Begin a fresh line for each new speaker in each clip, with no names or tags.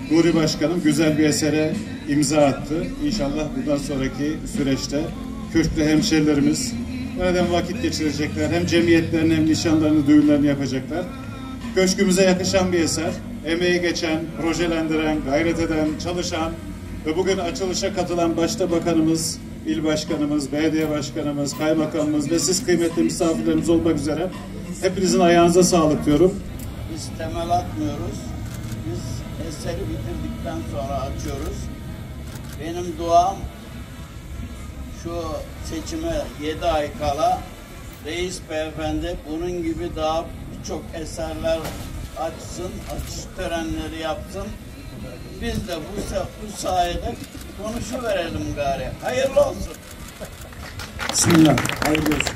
Nuri Başkanım güzel bir esere imza attı. İnşallah bundan sonraki süreçte köşkte hemşerilerimiz nereden vakit geçirecekler. Hem cemiyetlerini hem nişanlarını, düğünlerini yapacaklar. Köşkümüze yakışan bir eser. Emeği geçen, projelendiren, gayret eden, çalışan ve bugün açılışa katılan başta bakanımız, il başkanımız, belediye başkanımız, kaymakamımız ve siz kıymetli misafirlerimiz olmak üzere hepinizin ayağınıza sağlık diyorum.
Biz temel atmıyoruz. Biz eseri bitirdikten sonra açıyoruz. Benim duam şu seçime 7 ay kala Reis Beyefendi bunun gibi daha birçok eserler açsın, açış törenleri yapsın. Biz de bu sayede konuşuverelim gari. Hayırlı olsun.
Bismillah. Hayırlı olsun.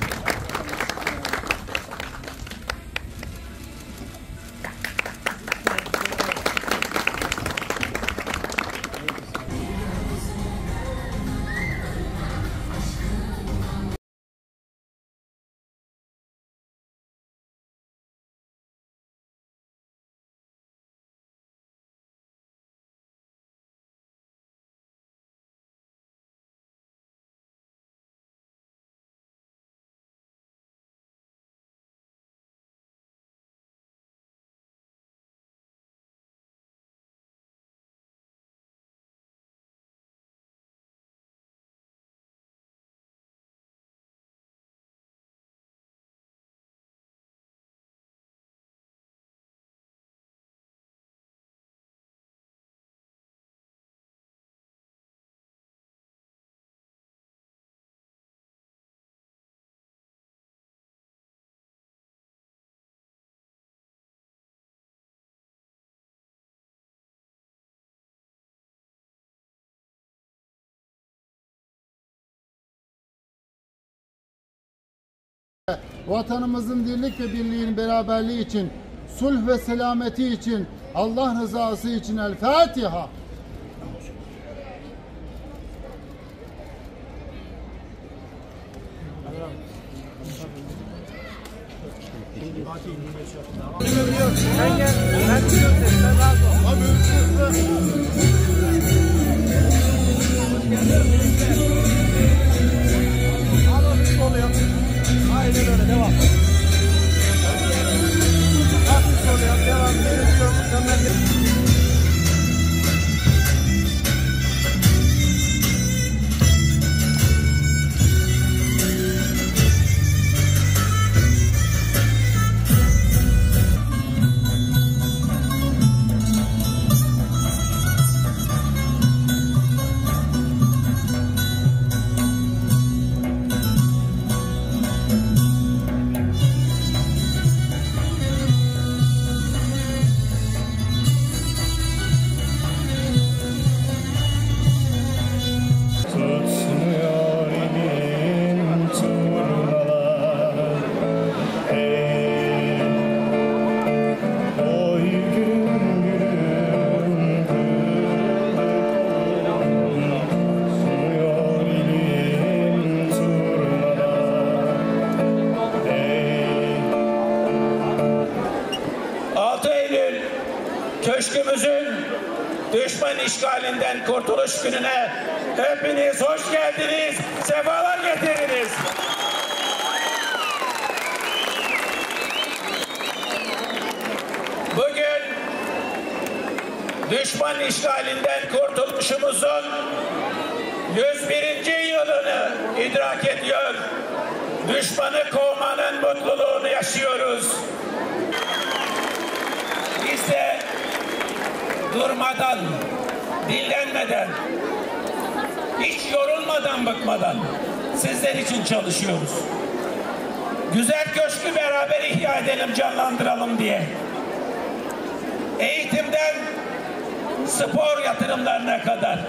Vatanımızın dirlik ve birliğin beraberliği için, sulh ve selameti için, Allah rızası için El Fatiha.
Sen gel, ben biliyorum seni, sen rahat ol. Abi aynen öyle, devam. Hafif oluyor, devam.
Köşkümüzün düşman işgalinden kurtuluş gününe hepiniz hoş geldiniz, sefalar getirdiniz. Bugün düşman işgalinden kurtuluşumuzun 101. yılını idrak ediyor. Düşmanı kovmanın mutluluğunu yaşıyoruz. Biz de durmadan, dinlenmeden, hiç yorulmadan, bıkmadan sizler için çalışıyoruz. Güzel köşkü beraber ihya edelim, canlandıralım diye. Eğitimden spor yatırımlarına kadar,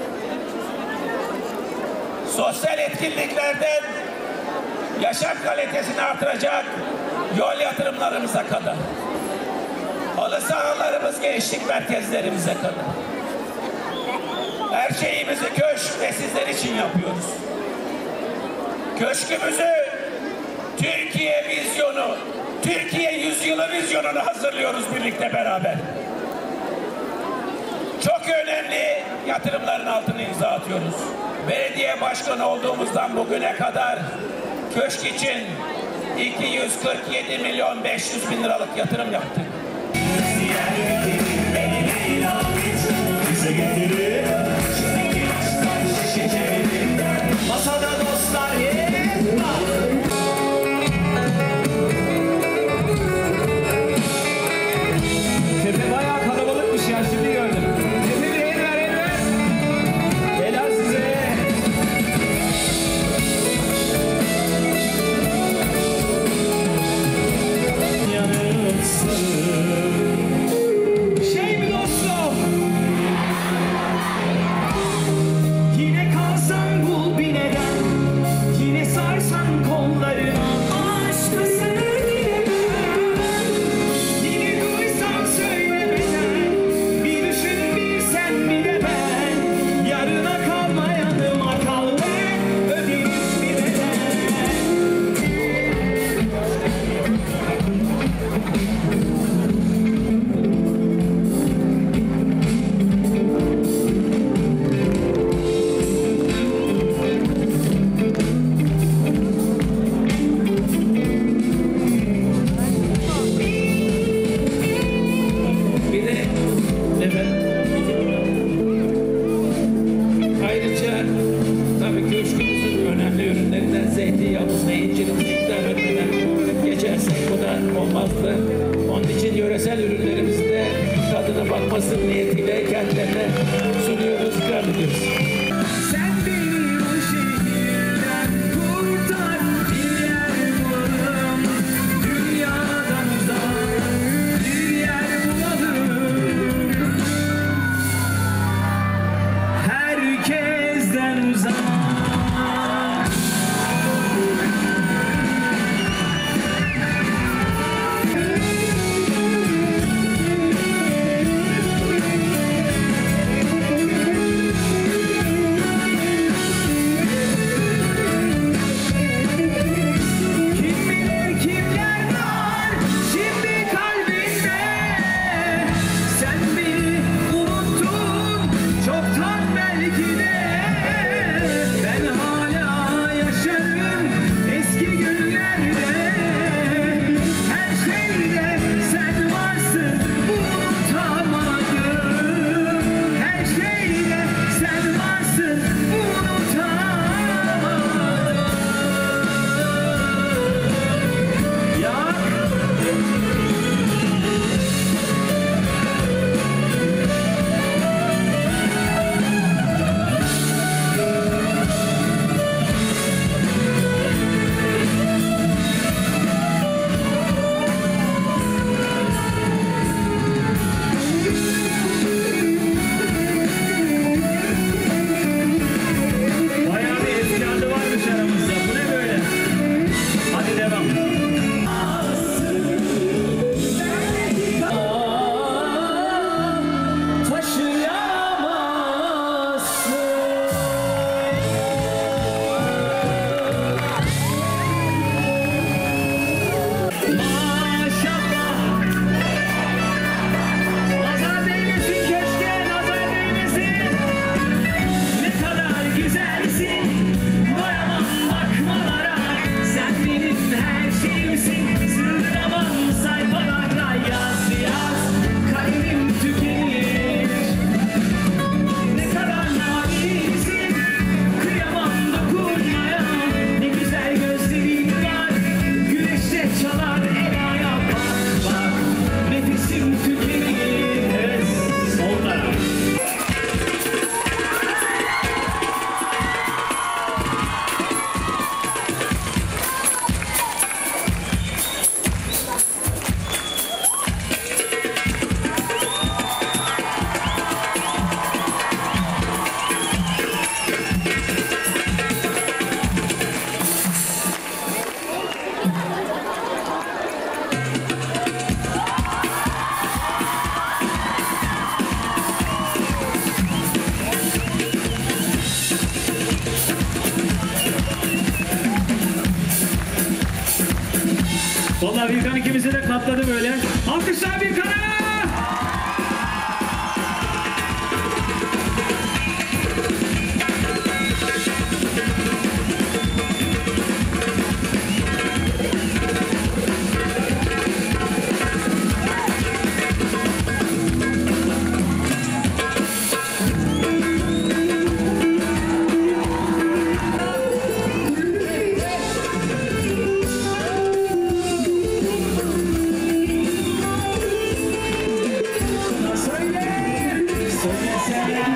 sosyal etkinliklerden yaşam kalitesini artıracak yol yatırımlarımıza kadar, halı sahalarımız, gençlik merkezlerimize kadar. Her şeyimizi köşk ve sizler için yapıyoruz. Köşkümüzü Türkiye vizyonu, Türkiye yüzyılı vizyonunu hazırlıyoruz birlikte beraber. çok önemli yatırımların altına imza atıyoruz. Belediye başkanı olduğumuzdan bugüne kadar köşk için 247.500.000 liralık yatırım yaptık.
Masada dostlar Tepe bayağı kalabalıkmış ya, şimdi gördüm. Tepe bir el ver, el ver. Helal size. Şey mi dostum? Yine kalsan bul bir neden, yine sarsan kollarına. Aşkı sevgilemem, yine duysan söylemeden. Bir düşün bir sen bir de ben, yarına kalmayanıma kal ve öderiz bir bedel.
Bir de ayrıca tabii köşkümüzün önemli ürünlerinden zeytinyağımız ve incirimizi ikram etmeden geçersek bu da olmazdı. Onun için yöresel ürünlerimizi de tadına bakması niyetiyle kendilerine sunuyoruz, ikram ediyoruz.
Sen beni o şehirden kurtar, bir yer bulalım, dünyadan uzak bir yer bulalım, herkesten uzak. Kim bilir kimler var şimdi kalbinde. Sen beni unuttun çoktan belki de. Ben hala yaşarım eski günlerde. Her şeyde sen varsın unutamadım. Her şeyde sen varsın unutamadım. Ya bayağı bir eski adı varmış aramızda. Bu ne böyle? Hadi devam. Maşallah. Nazar değmesin köşke, nazar değmesin. Ne kadar güzelsin, doyamam bakmalara. Sen benim her şeyimsin, sığdıramam sayfalara. Yaz yaz, kalemim tükenir. Ne kadar narinsin, kıyamam dokunmaya. Ne güzel gözlerin var, güneşte çalar elaya. Bak bak, nefesim tükenir. Evet, sollara. Vallahi Birkan ikimizi de katladı böyle. Alkışlar Birkan'a! Söyle selam